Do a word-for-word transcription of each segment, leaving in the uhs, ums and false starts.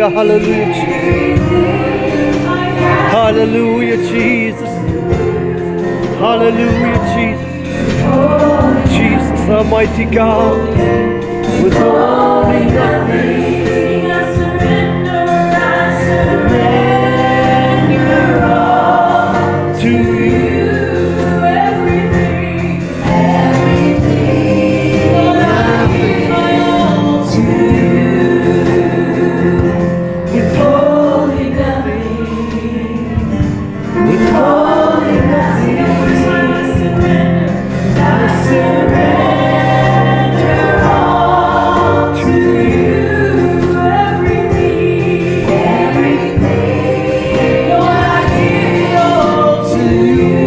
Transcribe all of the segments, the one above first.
Hallelujah, hallelujah, Jesus. Hallelujah, Jesus. Hallelujah, Jesus. Jesus, Almighty God. With only nothing. I surrender, I surrender all to you. Everything, everything, Lord, I give my all to you. Withholding nothing, withholding nothing. Every time I surrender, I surrender all to you. Everything, everything, Lord, I give it all to you.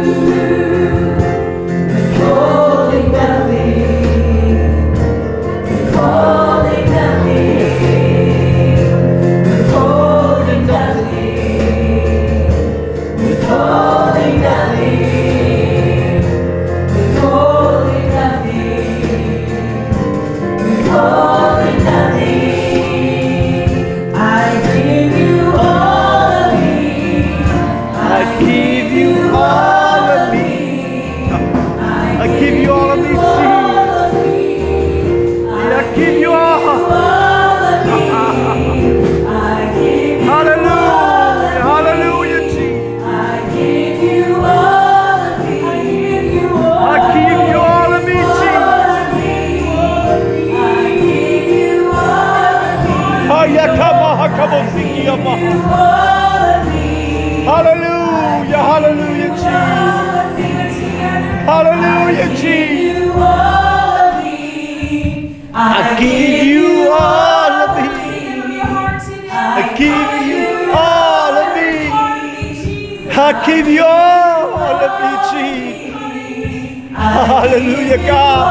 Withholding nothing, withholding nothing, withholding nothing, withholding nothing, withholding nothing, withholding nothing. I give you all of me. I give you all of me. I give you all of me, Jesus. I give you all. Hallelujah, hallelujah, Jesus. I give you all of me. I give you all. I give you all of me, Jesus. I give you all of me. Hayakama, hakamo, sikiyama. Hallelujah, hallelujah, Jesus. Hallelujah, Jesus. I give you all of me. I give you all of me. I give you all of me, Jesus. Hallelujah, God.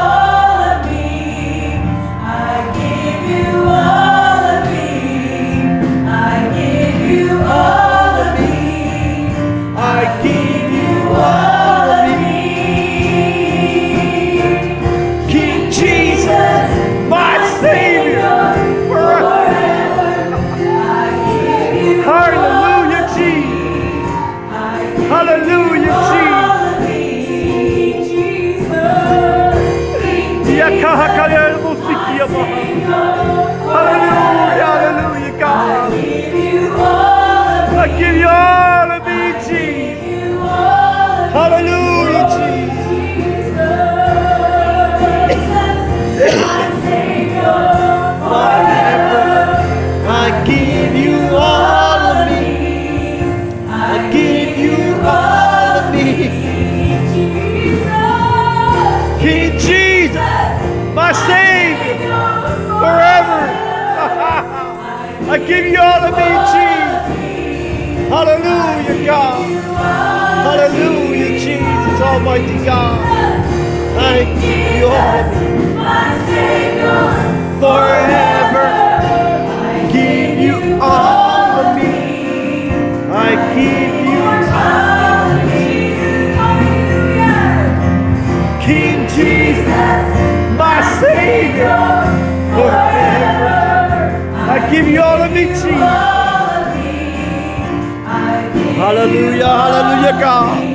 I give you all of me. I give you all of me. I give you all of me. King Jesus, my Savior, forever. Hallelujah, Jesus. Hallelujah, Jesus. Yakahakaya musikiyama. Hallelujah, hallelujah, God. I give you all of me, Jesus. Hallelujah, Jesus. Forever, I give you all of me. I give you all of me. King Jesus, my Savior, forever. I give you all of me, Jesus. Hallelujah, God. Hallelujah, Jesus, Almighty God. I give you all of me. Forever, I give you all of me. I give you all of me. King Jesus, my Savior, forever. I give you all of me, Jesus. Hallelujah, hallelujah, God.